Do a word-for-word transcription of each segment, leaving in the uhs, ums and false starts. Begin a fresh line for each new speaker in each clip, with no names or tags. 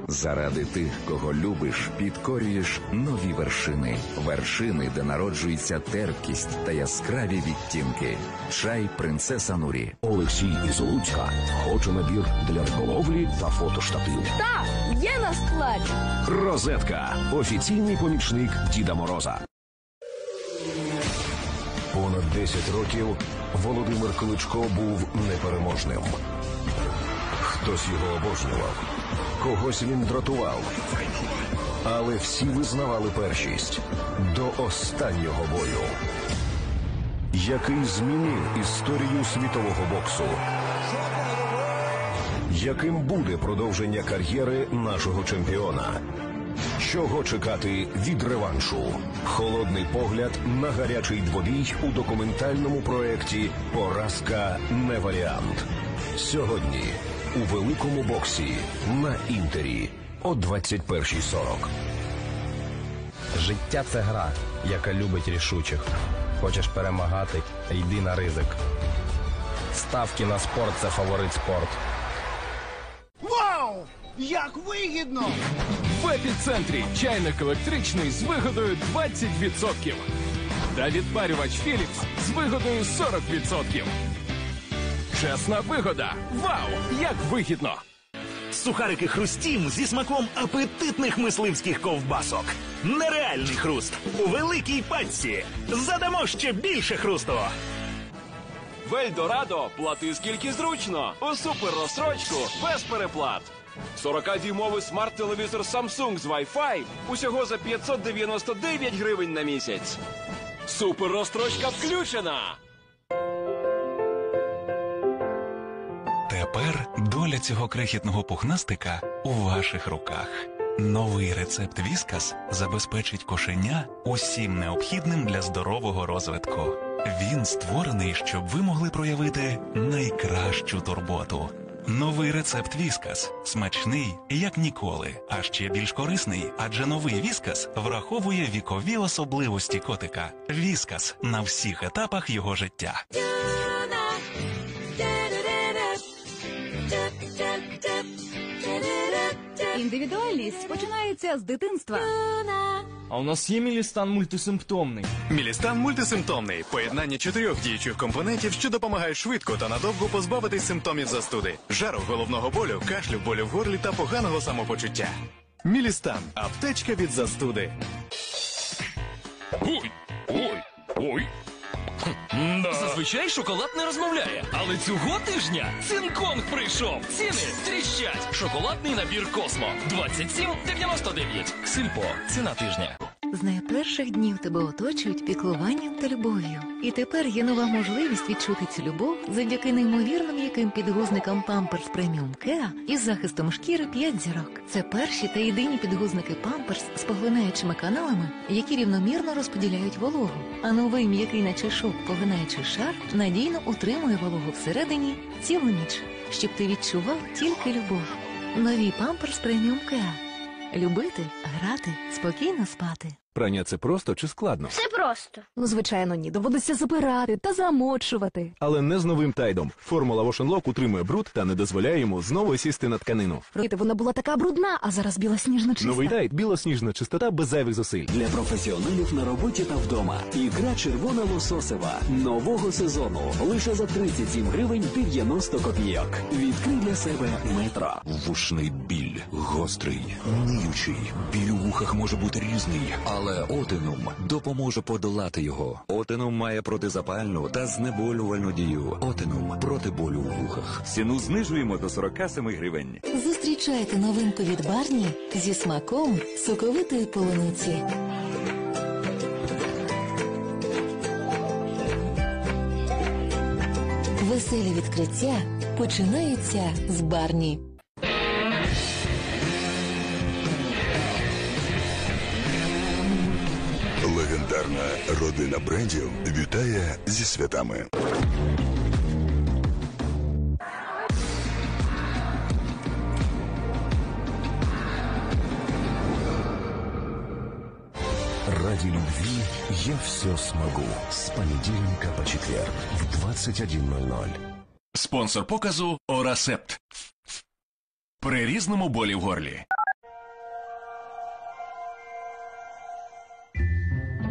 Заради тих, кого любиш, підкорюєш нові вершини. Вершини, де народжується терпкість та яскраві відтінки. Чай «Принцеса Нурі».
Олексій із Луцька хоче набір для риболовлі та фотоштатив.
Так, є на складі.
Розетка – офіційний помічник Діда Мороза. Понад десять років Володимир Кличко був непереможним. Хтось його обожнював, когось він дратував. Але всі визнавали першість до останнього бою, який змінив історію світового боксу. Яким буде продовження кар'єри нашого чемпіона? Чого чекати від реваншу? Холодний погляд на гарячий двобій у документальному проєкті «Поразка не варіант». Сьогодні у великому боксі на Інтері о двадцять першій сорок.
Життя – це гра, яка любить рішучих. Хочеш перемагати – йди на ризик. Ставки на спорт – це фаворит спорт.
Вау! Як вигідно!
В епіцентрі чайник електричний з вигодою двадцять відсотків. Та відпарювач Philips з вигодою сорок відсотків. Чесна вигода! Вау! Як вигідно!
Сухарики «Хрустім» зі смаком апетитних мисливських ковбасок. Нереальний хруст у великій пачці. Задамо ще більше хрусту.
В Ельдорадо плати скільки зручно. У супер-розстрочку без переплат. сорокадюймовий смарт-телевізор Samsung з Wi-Fi усього за п'ятсот дев'яносто дев'ять гривень на місяць. Супер-розстрочка включена!
Тепер доля цього крихітного пухнастика у ваших руках. Новий рецепт Віскас забезпечить кошеня усім необхідним для здорового розвитку. Він створений, щоб ви могли проявити найкращу турботу. Новий рецепт Віскас. Смачний, як ніколи. А ще більш корисний, адже новий Віскас враховує вікові особливості котика. Віскас на всіх етапах його життя.
Індивідуальність починається з дитинства.
А у нас є Мілістан мультисимптомний.
Мілістан мультисимптомний – поєднання чотирьох діючих компонентів, що допомагають швидко та надовго позбавитись симптомів застуди, жару, головного болю, кашлю, болю в горлі та поганого самопочуття. Мілістан – аптечка від застуди.
Ой, ой, ой. Да. Зазвичай шоколад не розмовляє, але цього тижня Цинконг прийшов. Ціни тріщать. Шоколадний набір Космо двадцять сім дев'яносто дев'ять. Сільпо. Ціна тижня.
З найперших днів тебе оточують піклуванням та любов'ю. І тепер є нова можливість відчути цю любов завдяки неймовірно м'яким підгузникам Pampers Premium Care із захистом шкіри п'ять зірок. Це перші та єдині підгузники Pampers з поглинаючими каналами, які рівномірно розподіляють вологу. А новий м'який наче шовк поглинаючий шар надійно утримує вологу всередині цілу ніч, щоб ти відчував тільки любов. Нові Pampers Premium Care. Любити, грати, спокійно спати.
Прання – це просто чи складно?
Все просто.
Ну, звичайно, ні. Доводиться забирати та замочувати.
Але не з новим Тайдом. Формула Wash and Lock утримує бруд та не дозволяє йому знову сісти на тканину.
Вона була така брудна, а зараз білосніжна чиста.
Новий Тайд – білосніжна чистота без зайвих зусиль.
Для професіоналів на роботі та вдома. Ікра червона лососева. Нового сезону. Лише за тридцять сім гривень дев'яносто копійок. Відкрий для себе Метро.
Вушний біль. Гострий, ниючий. Біль у вухах може бути різний, але Отинум допоможе подолати його. Отинум має протизапальну та знеболювальну дію. Отинум проти болю у вухах. Ціну знижуємо до сорок сім гривень.
Зустрічайте новинку від Барні зі смаком соковитої полуниці. Веселі відкриття починаються з Барні.
Легендарна родина брендів вітає зі святами.
Ради любви я все смогу. С понедельника по четверг в двадцать один ноль ноль.
Спонсор показу Орасепт. При різному болі в горлі.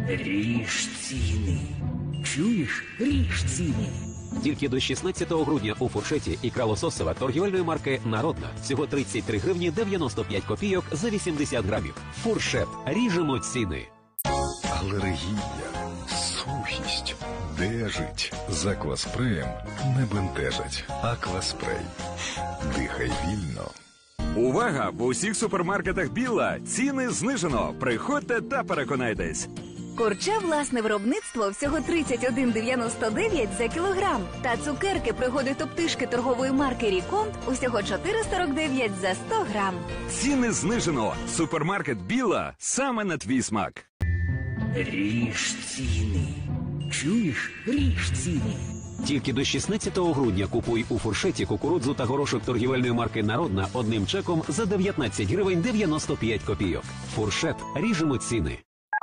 Ріж ціни. Чуєш? Ріж ціни.
Тільки до шістнадцятого грудня у фуршеті ікра лососева торгівельної марки «Народна». Всього тридцять три гривні дев'яносто п'ять копійок за вісімдесят грамів. Фуршет. Ріжемо ціни.
Алергія, сухість, дежить. З акваспреєм не бентежить. Акваспрей. Дихай вільно.
Увага! В усіх супермаркетах Біла ціни знижено. Приходьте та переконайтесь.
Курча власне виробництво всього тридцять один дев'яносто дев'ять за кілограм. Та цукерки пригоди топтишки торгової марки Ріконт усього чотири сорок дев'ять за сто грам.
Ціни знижено. Супермаркет Біла саме на твій смак.
Ріж ціни. Чуєш? Ріж ціни.
Тільки до шістнадцятого грудня купуй у фуршеті кукурудзу та горошок торгівельної марки «Народна» одним чеком за дев'ятнадцять гривень дев'яносто п'ять копійок. Фуршет. Ріжемо ціни.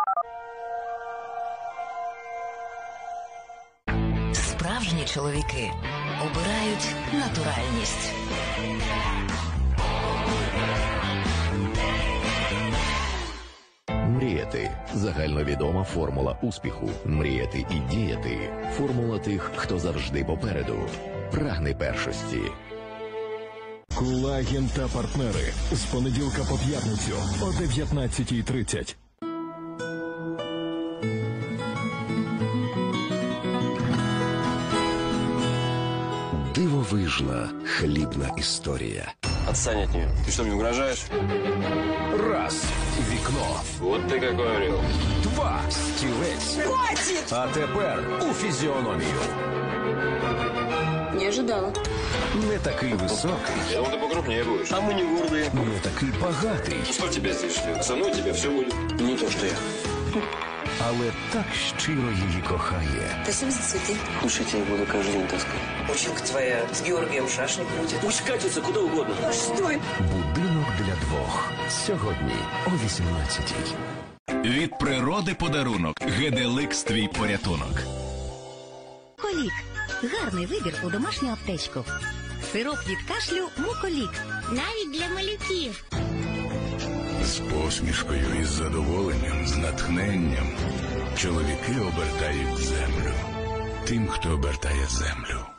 Справжні чоловіки обирають натуральність.
Мріяти – загальновідома формула успіху. Мріяти і діяти – формула тих, хто завжди попереду. Прагни першості.
Колаген та партнери. З понеділка по п'ятницю о дев'ятнадцятій тридцять. Дивовижна хлібна історія.
Отстань от нее. Ты что, мне угрожаешь?
Раз. Вікно.
Вот ты какой орел.
Два. Стілець.
Хватит!
А тепер у фізіономію.
Не ожидала.
Не такий високий.
Я думал, ты покрупнее будешь. А мы не гордые.
Не такий багатий.
Что тебя здесь ждет? Со мной у тебя все будет. Не то, что я.
Але так щиро її кохає.
Спасибо за цветы.
Слушайте, я буду каждый день таскать.
Училка твоя с Георгием шашник крутит.
Пусть катится куда угодно.
А что?
Будинок для двох. Сьогодні о вісімнадцятій.
Від природи подарунок. Геделикс твій порятунок.
Муколік. Гарний вибір у домашню аптечку. Сироп від кашлю Муколік. Навіть для малюків.
З посмішкою і з задоволенням, з натхненням чоловіки обертають землю. Тим, хто обертає землю,